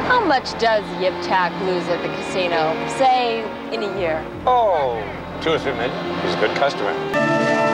How much does Yip Tak lose at the casino, say, in a year? Oh, 2 or 3 million. He's a good customer.